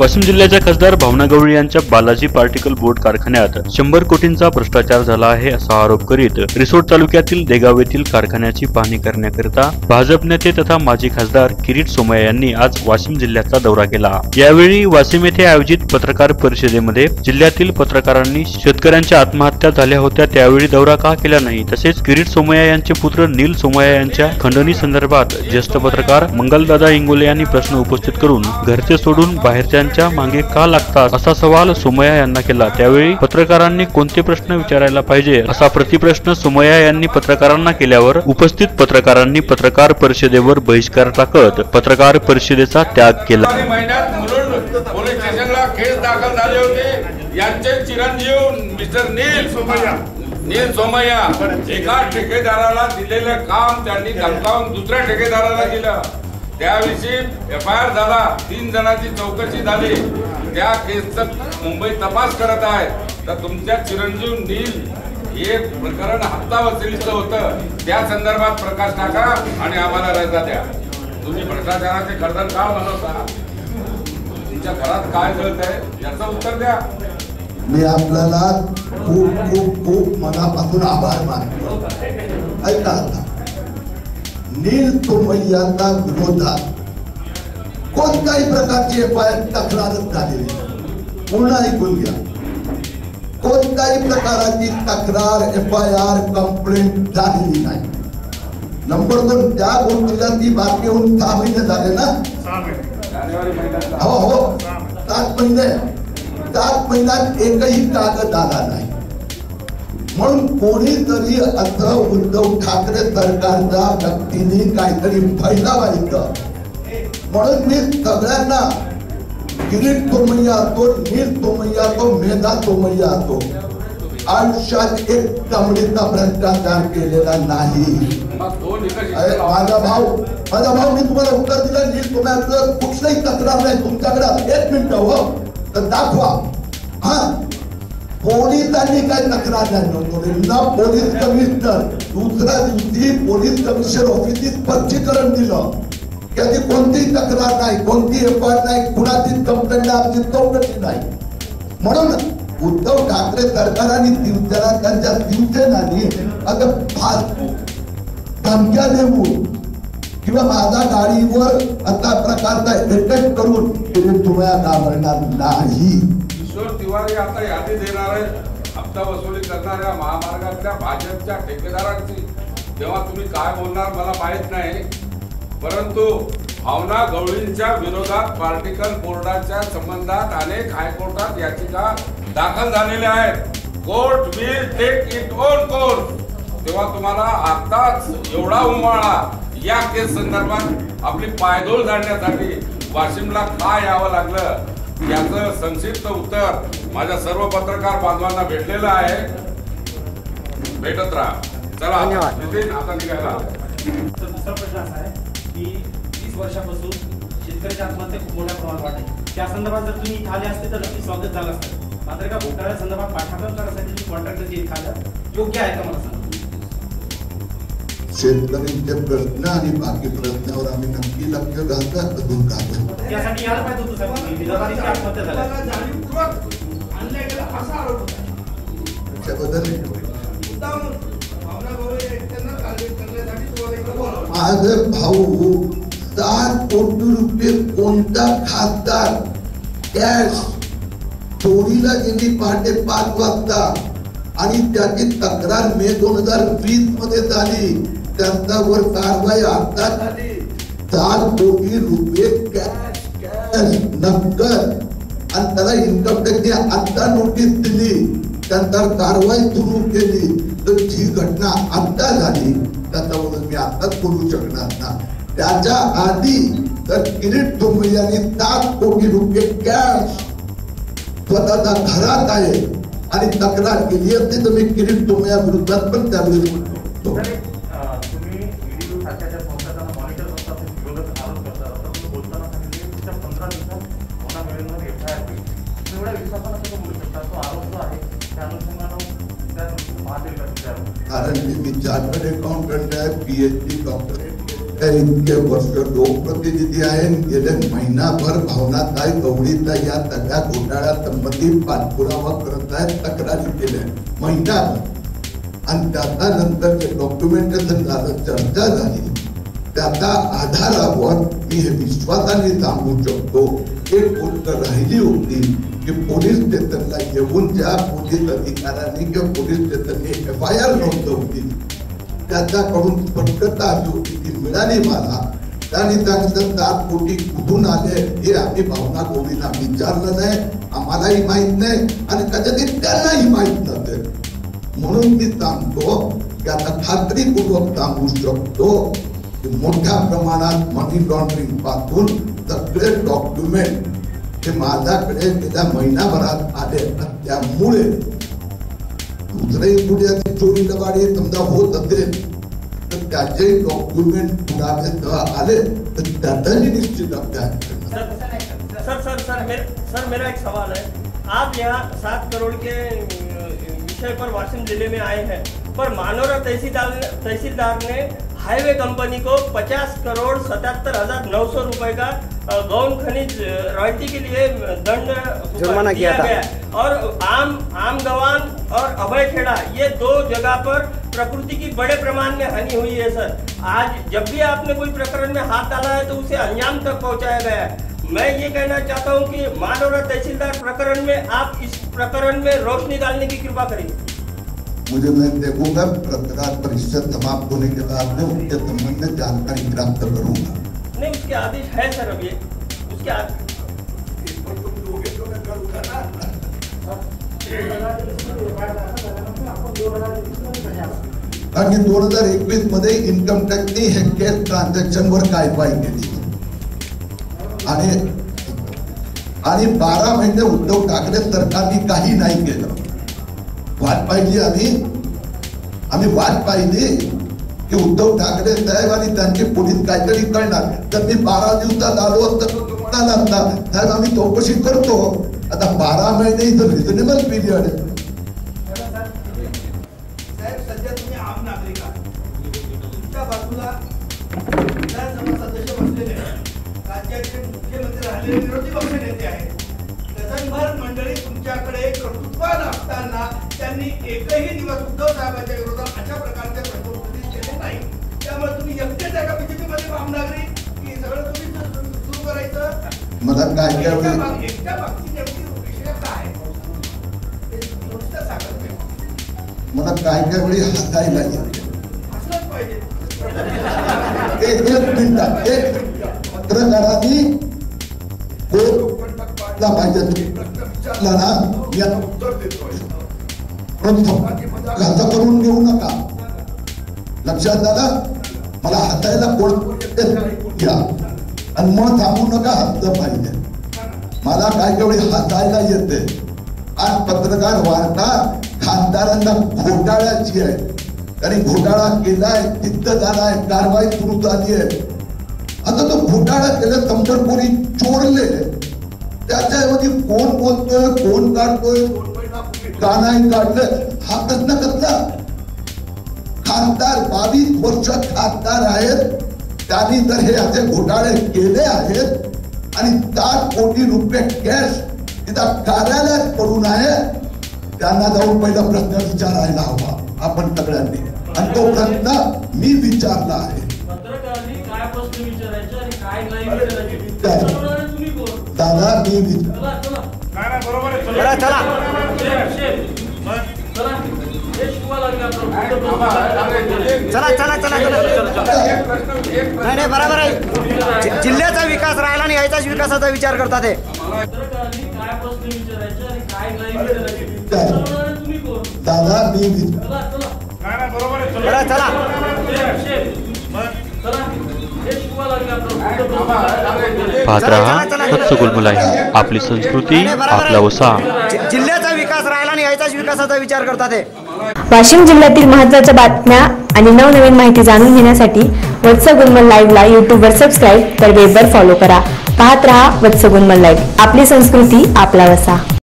वाशिम जिल्ह्याच्या खासदार भावना गवळी यांच्या बालाजी पार्टिकल बोर्ड कारखान्यात 100 कोटींचा भ्रष्टाचार झाला आहे असा आरोप करीत रिसोड तालुक्यातील देगाव येथील कारखान्याची पाहणी करण्याकरिता भाजप नेते तथा माजी खासदार किरीट सोमय्या यांनी आज वाशिम जिल्ह्याचा दौरा केला। यावेळी वाशिम येथे आयोजित पत्रकार परिषदेमध्ये जिल्ह्यातील पत्रकारांनी शेतकऱ्यांच्या आत्महत्या झाल्या होत्या त्यावेळी दौरा का केला नाही, तसेच किरीट सोमय्या यांचे पुत्र नील सोमय्या यांच्या खंडणी संदर्भात ज्येष्ठ पत्रकार मंगलदादा इंगोले यांनी प्रश्न उपस्थित करून घरचे सोडून बाहेरच्यांच्या मागे का लागतात असा सवाल सोमय्या यांना केला। त्यावेळी पत्रकारांनी कोणते प्रश्न विचारायला पाहिजे असा प्रतिप्रश्न सोमय्या यांनी पत्रकारांना केल्यावर उपस्थित पत्रकारांनी पत्रकार परिषदेवर बहिष्कार टाकत पत्रकार परिषदेचा त्याग केला। पोलीस स्टेशनला केस दाखल झाले होते। यांचे चिरंजीव मिस्टर नील सोमय्या एका ठेकेदाराला दिलेलं काम त्यांनी धमकावून दुसऱ्या ठेकेदाराला दिलं। त्याविषयी FIR झाला, 3 जणांची चौकशी झाली। त्या केसचा मुंबई तपास करत आहे। तर तुमच्या चिरंजीव नील हे प्रकरण हप्ता वसुलीचं होतं, त्या संदर्भात प्रकाश टाका आणि आम्हाला रजा द्या। तुम्ही भ्रष्टाचाराचे गर्दन का बनवता? तुमच्या घरात काय घडत आहे याचं उत्तर द्या। मी आपल्याला खूप खूप खूप मनापासून आभार मानतो। ऐका, नील सोमय्यांच्या विरोधात कोणत्याही प्रकारची FIR तक्रारच झालेली, पूर्ण ऐकून घ्या। कोणत्याही प्रकारची तक्रार FIR कंप्लेंट झालेली नाही। नंबर 2, त्या गोष्टीला ती बातमी होऊन 6 महिने झाले ना? 6 महिने। हो 7 महिने। 7 महिन्यात एकही कागद आला नाही। म्हणून कोणीतरी असं उद्धव ठाकरे सरकारच्या व्यक्तीने काहीतरी फायदा व्हायचं म्हणून मी सगळ्यांना किरीट सोमय्या असो, नील सोमय्या असो, मेधा सोमय्या असो, आयुष्यात एक चमडीचा भ्रष्टाचार केलेला नाही। माझा भाऊ मी तुम्हाला उत्तर दिलं, नील सोमय्याचं कुठलंही तक्रार नाही तुमच्याकडे। 1 मिनिट हो तर दाखवा। हा, पोलिसांनी काय तक्रार नाही ना। पोलीस कमिशनर दुसऱ्या दिवशी पोलीस कमिशनर ऑफिसात स्पष्टीकरण दिलं की आधी कोणतीही तक्रार नाही, कोणती FIR नाही, कुणाची कंप्लेंट आमची चौकशी नाही। म्हणून उद्धव ठाकरे सरकारने त्यांच्या शिवसेनाने आता फालतू धमक्या देऊन किंवा माझ्या गाडीवर असा प्रकारचा अटॅक करून तुम्हाला घाबरणार नाही। तिवारी आता यादी देणार आहे हप्ता वसुली करणाऱ्या महामार्गातल्या भाजपच्या ठेकेदारांची। तेव्हा तुम्ही काय बोलणार मला माहित नाही, परंतु भावना गवळींच्या विरोधात पार्टिकल बोर्डाच्या संबंधात अनेक हायकोर्टात याचिका दाखल झालेल्या आहेत। Court will take it on course. तेव्हा तुम्हाला आताच एवढा उमाळा या केस संदर्भात आपली पायदोल जाण्यासाठी वाशिमला का यावं लागलं याचं संक्षिप्त उत्तर माझ्या सर्व पत्रकार बांधवांना भेटलेलं आहे। भेटत राहा। चला नितीन, आता निघायला। दुसरा प्रश्न असा आहे की 30 वर्षापासून शेतकऱ्याच्या आत्महत्या खूप मोठ्या प्रमाणात वाढत, त्या संदर्भात जर तुम्ही इथे आले असते तर नक्की स्वागत झालं असतं। मात्र एका घोटाळ्या संदर्भात पाठ्यक्रम करण्यासाठी कॉन्ट्रॅक्टर जे एखादं योग्य आहे का मला सांगा। शेतकऱ्यांचे प्रश्न आणि बाकी प्रश्नावर आम्ही नक्की लक्ष घालतात अजून काय त्यासाठी यायला पाहिजे होतं साहेब, विधानाची आत्महत्या झाल्या माझे भाऊ 7 कोटी रुपये कोणता खासदार कॅश चोरीला गेली पहाटे 5 वाजता आणि त्याची तक्रार मे 2020 मध्ये झाली। त्यांच्यावर कारवाई आता झाली। 4 कोटी रुपये कॅश नगद आणि त्याला इन्कम टॅक्सने आता नोटीस दिली, त्यानंतर कारवाई सुरू केली। तर जी घटना आता झाली त्याच्यावरून मी आताच बोलू शकणार ना। त्याच्या आधी तर किरीट सोमय्यांनी 7 कोटी रुपये कॅश स्वतःच्या घरात आहे आणि तक्रार केली असती तर मी किरीट सोमय्या विरोधात पण त्यावेळी बोलतो। कारण मी चार्टर्ड अकाउंटंट आहे, PhD डॉक्टरेट इतके वर्ष लोकप्रतिनिधी आहे, गेले महिनाभर भावनाताई गवळीताई या सगळ्या घोटाळ्यासंबंधी पाठपुरावा करत आहेत, तक्रारी केल्या महिनाभर, आणि त्याचा नंतर जे डॉक्युमेंटेशन झालं, चर्चा झाली, त्याच्या आधारावर मी हे विश्वासाने सांगू शकतो. एक गोष्ट राहिली होती की पोलीस स्टेशनला येऊन ज्या पोलीस अधिकाऱ्यांनी किंवा पोलीस स्टेशनने FIR नोंदवली त्याच्याकडून स्पष्टता आली होती ती मिळाली मला. त्यांनी सांगितलं 7 कोटी कुठून आले हे आम्ही भावना गवळींना विचारलं नाही, आम्हालाही माहित नाही आणि कदाचित त्यांनाही माहित नसेल. म्हणून मी सांगतो की आता खात्रीपूर्वक सांगू शकतो की मोठ्या प्रमाणात मनी लॉन्ड्रिंग पासून सगळे डॉक्युमेंट हे माझ्याकडे गेल्या महिनाभरात आले. त्यामुळे दुसरे कुठे चोरी लबाडी समजा होत असेल तर त्याचे डॉक्युमेंट पुरावे आले तर त्याचाही निश्चित अभ्यास. सर मेरा एक सवाल है, आप यहाँ 7 करोड़ के विषय पर वाशिम जिले में आए हैं, पर मानोरा तहसीलदार ने हाईवे कंपनी को 50 करोड़ 77,900 रुपए का गौण खनिज रॉयल्टी के लिए दंड जुर्माना किया गया, और आम गवान और अभयखेड़ा ये 2 जगह पर प्रकृति की बड़े प्रमाण में हानि हुई है. सर आज जब भी आपने कोई प्रकरण में हाथ डाला है तो उसे अंजाम तक पहुंचाया गया है. मैं ये कहना चाहता हूं कि मानोरा तहसीलदार प्रकरण में आप इस प्रकरण में रोशनी डालने की कृपा करिए. मुझे मैं देखूंगा, पत्रकार परिषद समाप्त होने के बाद में उनके संबंध में जानकारी प्राप्त करूंगा. नहीं, उसके आदेश है सर, अभी उसके आणि 2021 मध्ये इन्कम टॅक्सने हे कॅश ट्रान्झॅक्शन वर कारवाई केली आणि 12 महिने उद्धव ठाकरे सरकारने काही नाही केलं. वाट पाहिली आम्ही वाट पाहिली की उद्धव ठाकरे साहेब आणि त्यांचे पोलीस काहीतरी करणार. तर मी 12 दिवसात आलो तर साहेब आम्ही चौकशी करतो. आता 12 महिने इथं रिझनेबल पिरियड आहे. साहेब सध्या तुम्ही आम नागरिक आहात, तुमच्या बाजूला विधानसभा सदस्य बसलेले राज्याचे मुख्यमंत्री राहिलेले विरोधी पक्ष नेते आहेत. गजानभर मंडळी तुमच्याकडे कर्तृत्वान असताना त्यांनी एकही दिवस उद्धव साहेबांच्या विरोधात अशा प्रकारचे प्रकृती केले नाही. त्यामुळे तुम्ही एकटेच आहे का बीजेपी मध्ये आम नागरिक की सगळं तुम्ही सुरू करायचं? मला काय एकट्या बाबतीत नेमकी विषय काय ते नुसतं सांगत नाही. मला काय वेळी हसायला येते. हसलंच पाहिजे. एक मिनिटात एक पत्रकारांनी घाता करून घेऊ नका. लक्षात आलं? मला हसायला घ्या आणि मग थांबू नका. हसलं पाहिजे. मला काय वेळी हसायला येते. आज पत्रकार वार्ता खासदारांना घोटाळ्याची आहे. त्यांनी घोटाळा केलाय, सिद्ध झालाय, कारवाई सुरू झाली आहे. आता तो घोटाळा केला, संबळपुरी चोरले, त्याच्याऐवजी कोण बोलतोय, कोण काढतोय, का नाही काढलं हा प्रश्न कसला? खासदार 22 वर्ष खासदार आहेत. त्यांनी जर हे असे घोटाळे केले आहेत आणि 7 कोटी रुपये कॅश तिथं कार्यालयात पडून आहे, त्यांना जाऊन पहिला प्रश्न विचारायला हवा आपण सगळ्यांनी. आणि तो प्रश्न मी विचारला आहे. दादा मी नाही बरोबर आहे. जिल्ह्याचा विकास राहिला आणि याच्याच विकासाचा विचार करतात हे. दादा मी चला पाहत रहा वत्सगुल मुलाही, आपली संस्कृती आपला वसा. जिल्ह्याचा विकास राहिला आणि याच्याच विकासाचा विचार करतात हे. वाशिम जिल्ह्यातील महत्त्वाच्या बातम्या आणि नवनवीन माहिती जाणून घेण्यासाठी वत्सगुलमल लाईव्हला यूट्यूबवर सबस्क्राईब तर वेबवर फॉलो करा. पाहत रहा वत्सगुलमल लाईव्ह, आपली संस्कृती आपला वसा.